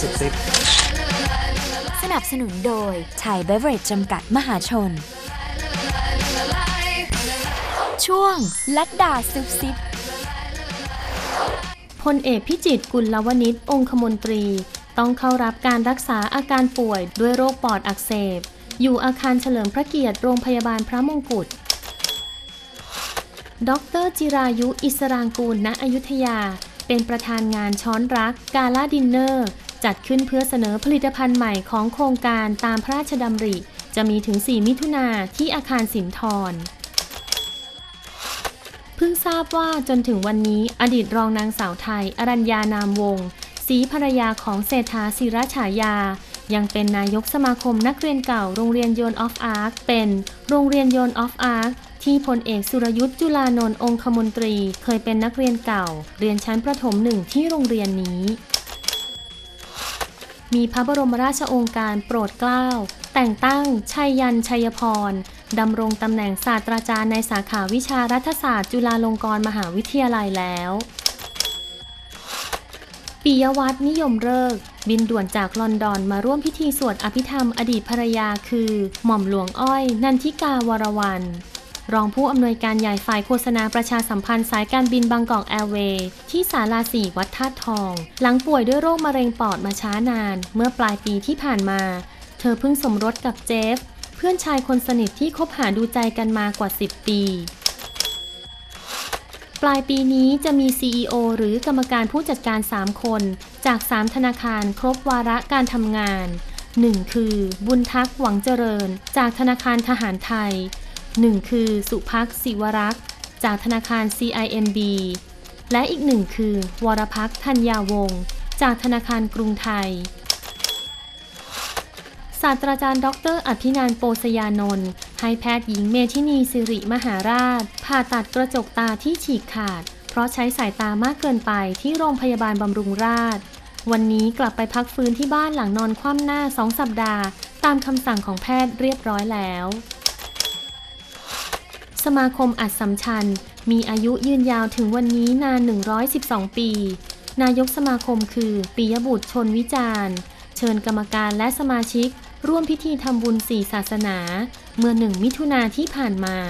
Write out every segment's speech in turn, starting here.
สุดซิปสนับสนุนโดยไทยเบเวอเรจจำกัดมหาชนช่วงลัดดาซุบซิบพลเอกพิจิตร กุลวณิช องคมนตรีต้องเข้ารับการรักษาอาการป่วยด้วยโรคปอดอักเสบอยู่อาคารเฉลิมพระเกียรติโรงพยาบาลพระมงกุฎดร.จิรายุ อิสรางกูล ณ อยุธยาเป็นประธานงานช้อนรักกาลาดินเนอร์จัดขึ้นเพื่อเสนอผลิตภัณฑ์ใหม่ของโครงการตามพระราชดำริจะมีถึง 4 มิถุนายนที่อาคารสินธรเพิ่งทราบว่าจนถึงวันนี้อดีตรองนางสาวไทยอรัญญานามวงศ์ศรีภรรยาของเศรษฐา ศิรฉายายังเป็นนายกสมาคมนักเรียนเก่าโรงเรียนโยนออฟอาร์คเป็นโรงเรียนโยนออฟอาร์คที่พลเอกสุรยุทธ์ จุลานนท์ องคมนตรีเคยเป็นนักเรียนเก่าเรียนชั้นประถม 1ที่โรงเรียนนี้มีพระบรมราชโองการโปรดเกล้าแต่งตั้งชัยยันต์ ชัยพรดำรงตำแหน่งศาสตราจารย์ในสาขาวิชารัฐศาสตร์จุฬาลงกรณ์มหาวิทยาลัยแล้วปิยวัฒน์ นิยมฤกษ์บินด่วนจากลอนดอนมาร่วมพิธีสวดอภิธรรมอดีตภรรยาคือหม่อมหลวงอ้อยนันทิกาวรวรรณรองผู้อำนวยการใหญ่ฝ่ายโฆษณาประชาสัมพันธ์สายการบินบางกอกแอร์เวย์ที่ศาลา 4 วัดธาตุทองหลังป่วยด้วยโรคมะเร็งปอดมาช้านานเมื่อปลายปีที่ผ่านมาเธอเพิ่งสมรสกับเจฟเพื่อนชายคนสนิทที่คบหาดูใจกันมากว่า10 ปีปลายปีนี้จะมี CEO หรือกรรมการผู้จัดการ 3 คนจาก 3 ธนาคารครบวาระการทำงาน 1 คือบุญทักษ์ หวังเจริญจากธนาคารทหารไทย 1 คือสุภักดิ์ ศิวรักษ์จากธนาคาร CIMB และอีก 1 คือวรภักดิ์ ธัญญาวงศ์จากธนาคารกรุงไทยศาสตราจารย์ดร.อภินันท์ โปสยานนท์ให้แพทย์หญิงเมธินีสิริมหาราชผ่าตัดกระจกตาที่ฉีกขาดเพราะใช้สายตามากเกินไปที่โรงพยาบาลบำรุงราษฎร์วันนี้กลับไปพักฟื้นที่บ้านหลังนอนคว่ำหน้า2 สัปดาห์ตามคำสั่งของแพทย์เรียบร้อยแล้วสมาคมอัสสัมชัญมีอายุยืนยาวถึงวันนี้นาน112 ปีนายกสมาคมคือปิยบุตร ชนวิจารณ์เชิญกรรมการและสมาชิกร่วมพิธีทำบุญ4 ศาสนาเมื่อ1 มิถุนายนที่ผ่านมา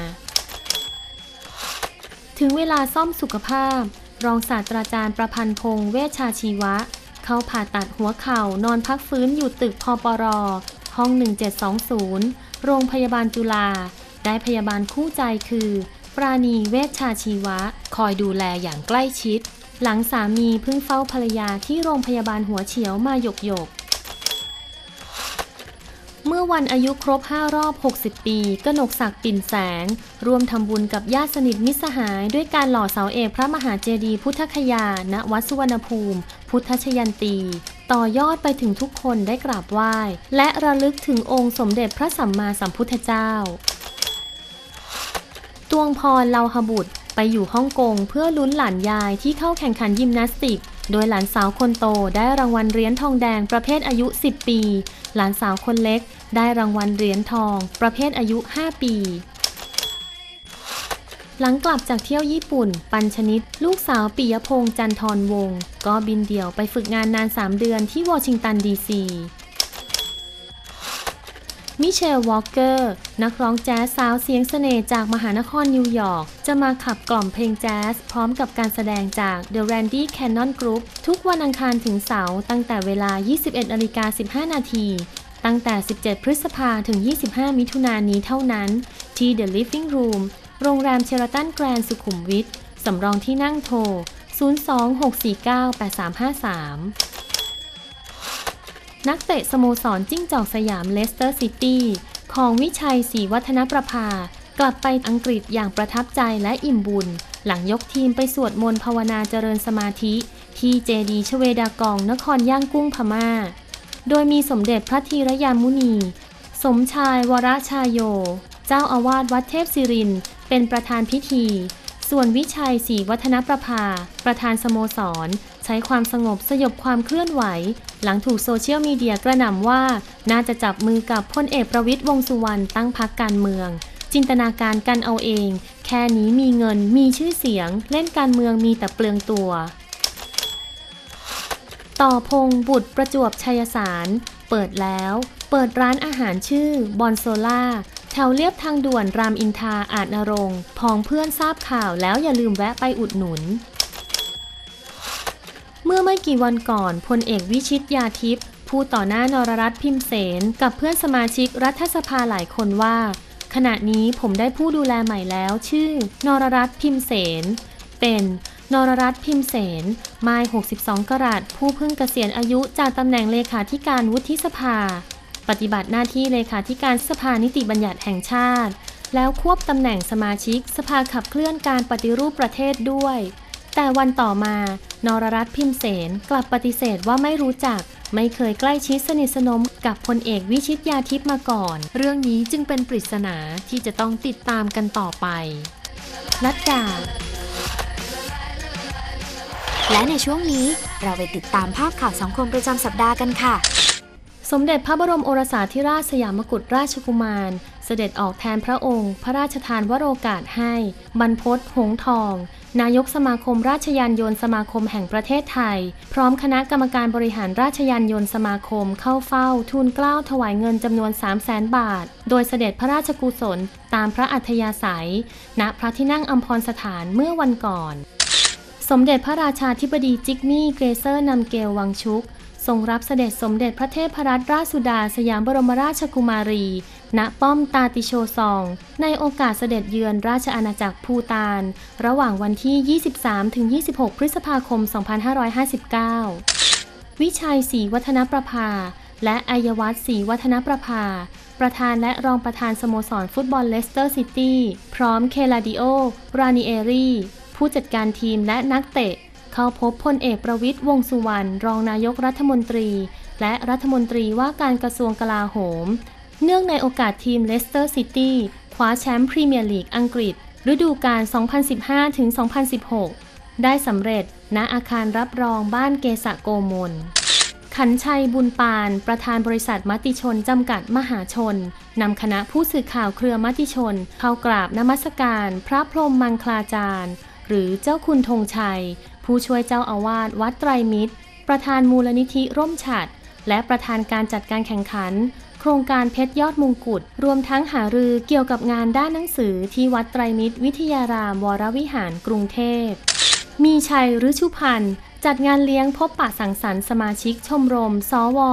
ถึงเวลาซ่อมสุขภาพรองศาสตราจารย์ประพันธ์พงษ์เวชชาชีวะเข้าผ่าตัดหัวเข่านอนพักฟื้นอยู่ตึกพปร.ห้อง 1720 โรงพยาบาลจุฬาได้พยาบาลคู่ใจคือปราณี เวชชาชีวะคอยดูแลอย่างใกล้ชิดหลังสามีเพิ่งเฝ้าภรรยาที่โรงพยาบาลหัวเฉียวมาหยกเมื่อวันอายุครบ5 รอบ 60 ปีกนกศักดิ์ ปิ่นแสงร่วมทำบุญกับญาติสนิทมิตรสหายด้วยการหล่อเสาเอกพระมหาเจดีย์พุทธคยาณวัดสุวรรณภูมิพุทธชยันตีต่อยอดไปถึงทุกคนได้กราบไหว้และระลึกถึงองค์สมเด็จพระสัมมาสัมพุทธเจ้าตวงพร เลาหบุตรไปอยู่ฮ่องกงเพื่อลุ้นหลานยายที่เข้าแข่งขันยิมนาสติกโดยหลานสาวคนโตได้รางวัลเหรียญทองแดงประเภทอายุ10 ปีหลานสาวคนเล็กได้รางวัลเหรียญทองประเภทอายุ5 ปีหลังกลับจากเที่ยวญี่ปุ่นปัญชนิดลูกสาวปิยพงษ์ จันทรวงศ์ก็บินเดี่ยวไปฝึกงานนาน3 เดือนที่วอชิงตันดีซีมิเชล วอลเกอร์นักร้องแจ๊สสาวเสียงเสน่ห์จากมหานครนิวยอร์กจะมาขับกล่อมเพลงแจ๊สพร้อมกับการแสดงจาก The Randy Cannon Group ทุกวันอังคารถึงเสาร์ตั้งแต่เวลา 21:15 น.ตั้งแต่ 17 พฤษภาคมถึง 25 มิถุนายนนี้เท่านั้นที่ The Living Room โรงแรมเชอราตันแกรนด์สุขุมวิทสำรองที่นั่งโทร 026498353นักเตะสโมสรจิ้งจอกสยามเลสเตอร์ซิตี้ของวิชัย ศรีวัฒนประภากลับไปอังกฤษอย่างประทับใจและอิ่มบุญหลังยกทีมไปสวดมนต์ภาวนาเจริญสมาธิที่เจดีย์ชเวดากองนครย่างกุ้งพม่าโดยมีสมเด็จพระธีรยามุนีสมชายวรชาโยเจ้าอาวาสวัดเทพศิรินทร์เป็นประธานพิธีส่วนวิชัย ศรีวัฒนประภาประธานสโมสรใช้ความสงบสยบความเคลื่อนไหวหลังถูกโซเชียลมีเดียกระหน่ำว่าน่าจะจับมือกับพลเอกประวิตร วงษ์สุวรรณตั้งพรรคการเมืองจินตนาการกันเอาเองแค่นี้มีเงินมีชื่อเสียงเล่นการเมืองมีแต่เปลืองตัวต่อพงษ์บุตรประจวบชัยสารเปิดแล้วเปิดร้านอาหารชื่อบอนโซล่าแถวเลียบทางด่วนรามอินทราอาจนรงค์พ้องเพื่อนทราบข่าวแล้วอย่าลืมแวะไปอุดหนุนเมื่อไม่กี่วันก่อนพลเอกวิชิตยาทิพย์พูดต่อหน้านรรัตน์พิมเสนกับเพื่อนสมาชิกรัฐสภาหลายคนว่าขณะนี้ผมได้ผู้ดูแลใหม่แล้วชื่อนรรัตน์พิมเสนเป็นนรรัตน์พิมเสนไม้62 กรัตผู้เพิ่งเกษียณอายุจากตำแหน่งเลขาธิการวุฒิสภาปฏิบัติหน้าที่เลขาธิการสภานิติบัญญัติแห่งชาติแล้วควบตำแหน่งสมาชิกสภาขับเคลื่อนการปฏิรูปประเทศด้วยแต่วันต่อมานรรัตน์พิมเสนกลับปฏิเสธว่าไม่รู้จักไม่เคยใกล้ชิดสนิทสนมกับพลเอกวิชิตยาทิพย์มาก่อนเรื่องนี้จึงเป็นปริศนาที่จะต้องติดตามกันต่อไปลัดดาและในช่วงนี้เราไปติดตามภาพข่าวสังคมประจำสัปดาห์กันค่ะสมเด็จพระบรมโอรสาธิราชสยามกุฎราชกุมารเสด็จออกแทนพระองค์พระราชทานวโรกาสให้บรรพต หงส์ทองนายกสมาคมราชยานยนต์สมาคมแห่งประเทศไทยพร้อมคณะกรรมการบริหารราชยานยนต์สมาคมเข้าเฝ้าทูลเกล้าถวายเงินจำนวน 300,000 บาทโดยเสด็จพระราชกุศลตามพระอัธยาศัยณพระที่นั่งอัมพรสถานเมื่อวันก่อนสมเด็จพระราชาธิบดีจิกมี่เกรเซอร์นำเกลวังชุกทรงรับเสด็จสมเด็จพระเทพรัตนราชสุดาสยามบรมราชกุมารีณป้อมตาติโชซองในโอกาสเสด็จเยือนราชอาณาจักรภูฏานระหว่างวันที่ 23-26 พฤษภาคม 2559 วิชัย ศรีวัฒนประภาและอัยวัฒน์ ศรีวัฒนประภาประธานและรองประธานสโมสรฟุตบอลเลสเตอร์ซิตี้พร้อมเคลาดิโอ รานิเอรีผู้จัดการทีมและนักเตะเข้าพบพลเอกประวิตร วงษ์สุวรรณรองนายกรัฐมนตรีและรัฐมนตรีว่าการกระทรวงกลาโหมเนื่องในโอกาสทีมเลสเตอร์ซิตี้คว้าแชมป์พรีเมียร์ลีกอังกฤษฤดูกาล 2015-2016 ได้สำเร็จณอาคารรับรองบ้านเกษะโกมลขันชัยบุญปานประธานบริษัทมติชนจำกัดมหาชนนำคณะผู้สื่อข่าวเครือมติชนเข้ากราบนมัสการพระพรหมมังคลาจารย์หรือเจ้าคุณธงชัยผู้ช่วยเจ้าอาวาสวัดไตรมิตรประธานมูลนิธิร่มฉัตรและประธานการจัดการแข่งขันโครงการเพชรยอดมงกุฎรวมทั้งหารือเกี่ยวกับงานด้านหนังสือที่วัดไตรมิตรวิทยารามวรวิหารกรุงเทพมีชัยฤชุพันธ์จัดงานเลี้ยงพบปะสังสรรค์สมาชิกชมรมสว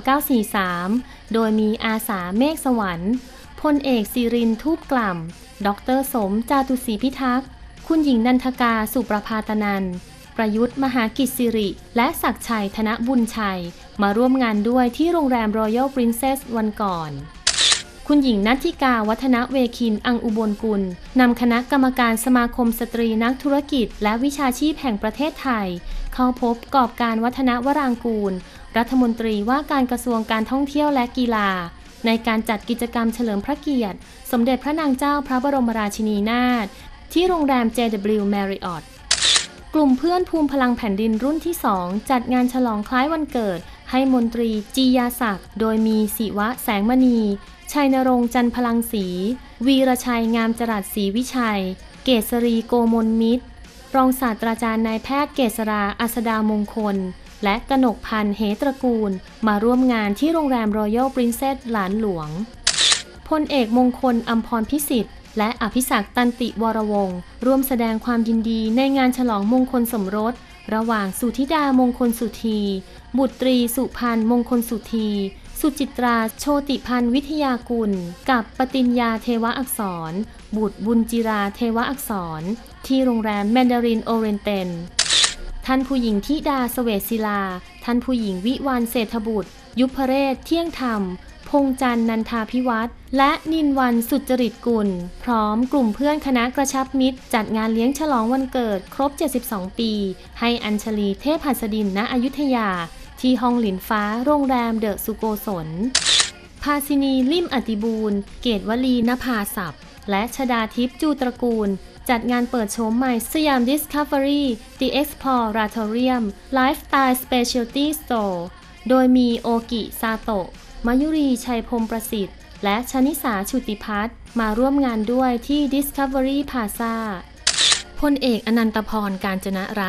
3943โดยมีอาสาเมฆสวรรค์พลเอกศิรินทร์ทูปกล่ำดร.สมจาตุศรีพิทักษ์คุณหญิงนันทกาสุประภาตนันท์ประยุทธ์มหากิจสิริและศักดิ์ชัยธนบุญชัยมาร่วมงานด้วยที่โรงแรม Royal Princess วันก่อนคุณหญิงณัฐิกาวัฒนเวคินอังอุบลกุลนำคณะกรรมการสมาคมสตรีนักธุรกิจและวิชาชีพแห่งประเทศไทยเข้าพบกอบการวัฒนวรางกูลรัฐมนตรีว่าการกระทรวงการท่องเที่ยวและกีฬาในการจัดกิจกรรมเฉลิมพระเกียรติสมเด็จพระนางเจ้าพระบรมราชินีนาถที่โรงแรม JW Marriott กลุ่มเพื่อนภูมิพลังแผ่นดินรุ่นที่ 2 จัดงานฉลองคล้ายวันเกิดให้มนตรีจียาศักดิ์โดยมีศิวะแสงมณีชัยนรงค์จันทร์พลังศรีวีรชัยงามจรัสศรีวิชัยเกษรีโกมลมิตรรองศาสตราจารย์นายแพทย์เกษราอัสดามงคลและกนกพันธ์เหตระกูลมาร่วมงานที่โรงแรม Royal Princess หลานหลวงพลเอกมงคลอัมพรพิสิทธิ์และอภิศักดิ์ตันติวรวงศ์ร่วมแสดงความยินดีในงานฉลองมงคลสมรสระหว่างสุธิดามงคลสุธีบุตรีสุพันธ์มงคลสุธีสุจิตราโชติพันธ์วิทยากุลกับปติญญาเทวอักษรบุตรบุญจิราเทวอักษรที่โรงแรมแมนดารินโอเรนเตนท่านผู้หญิงธิดาเสวตศิลาท่านผู้หญิงวิวาญเศรษฐบุตรยุพเรศเที่ยงธรรมพงจันทร์นันทาภิวัตรและนินวันสุจริตกุลพร้อมกลุ่มเพื่อนคณะกระชับมิตรจัดงานเลี้ยงฉลองวันเกิดครบ72ปีให้อัญชลีเทพหัสดินณอยุธยาที่ห้องหลินฟ้าโรงแรมเดอะสุโกศลภาสินีลิ่มอติบูรณ์เกตวลีนภาศัพท์และชดาทิพย์จูตระกูลจัดงานเปิดโฉมใหม่สยาม Discovery The Exploratorium Lifestyle Specialty Store โดยมีโอกิซาโตะมายุรีชัยพรหมประสิทธิ์และชนิสาชุติพัฒน์มาร่วมงานด้วยที่ Discovery Plaza พลเอกอนันตพร กาญจนรัตน์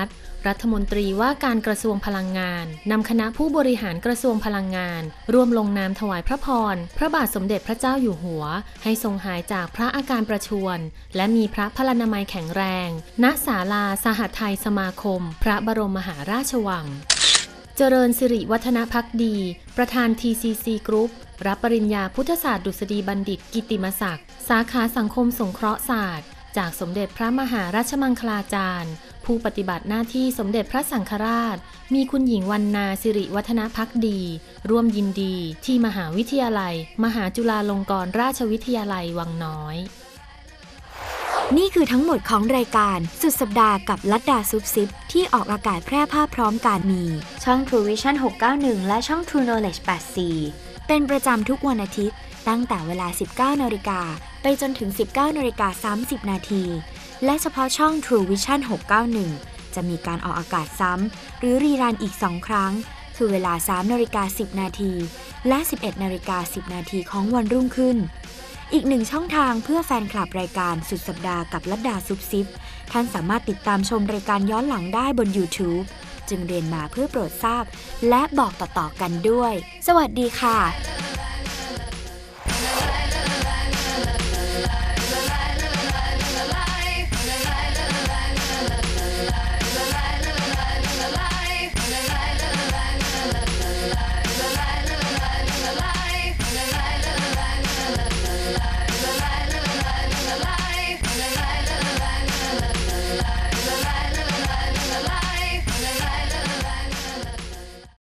รัฐมนตรีว่าการกระทรวงพลังงานนำคณะผู้บริหารกระทรวงพลังงานร่วมลงนามถวายพระพรพระบาทสมเด็จพระเจ้าอยู่หัวให้ทรงหายจากพระอาการประชวรและมีพระพลานามัยแข็งแรงณศาลาสหทัยสมาคมพระบรมมหาราชวังเจริญสิริวัฒนภักดีประธาน TCC Group รับปริญญาพุทธศาสตร์ดุษฎีบัณฑิตกิตติมศักดิ์สาขาสังคมสงเคราะห์ศาสตร์จากสมเด็จพระมหาราชมังคลาจารย์ผู้ปฏิบัติหน้าที่สมเด็จพระสังฆราชมีคุณหญิงวรรณาสิริวัฒนภักดีร่วมยินดีที่มหาวิทยาลัยมหาจุฬาลงกรณราชวิทยาลัยวังน้อยนี่คือทั้งหมดของรายการสุดสัปดาห์กับลัดดาซุปซิปที่ออกอากาศแพร่ภาพพร้อมกันมีช่อง True Vision 691 และช่อง True Knowledge 84เป็นประจำทุกวันอาทิตย์ตั้งแต่เวลา 19 นาฬิกาไปจนถึง 19 นาฬิกา 30 นาทีและเฉพาะช่อง True Vision 691 จะมีการออกอากาศซ้ำหรือรีรันอีก 2 ครั้งคือเวลา 3 นาฬิกา 10 นาทีและ 11 นาฬิกา 10 นาทีของวันรุ่งขึ้นอีกหนึ่งช่องทางเพื่อแฟนคลับรายการสุดสัปดาห์กับลัดดาซุปซิปท่านสามารถติดตามชมรายการย้อนหลังได้บน YouTube จึงเรียนมาเพื่อโปรดทราบและบอกต่อๆกันด้วยสวัสดีค่ะ